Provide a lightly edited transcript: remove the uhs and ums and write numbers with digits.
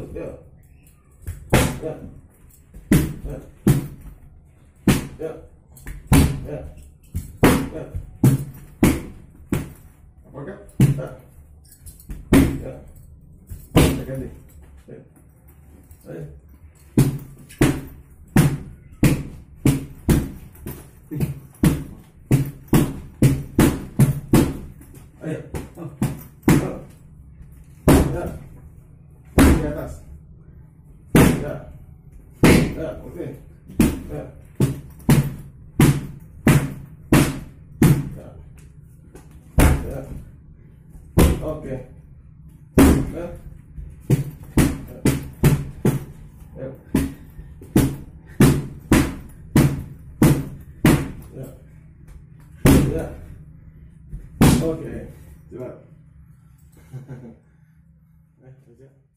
Ya. Ya. Ya. Ya. Ya. Ya. Apakah? Ya. Ya. Ya, ganti. Ya. Ayo. Ayo. Ya. Di atas. Ya. Ya, oke. Ya. Ya. Ya. Oke. Ya. Ya. Ya. Ya. Oke. Cepat. Ayo,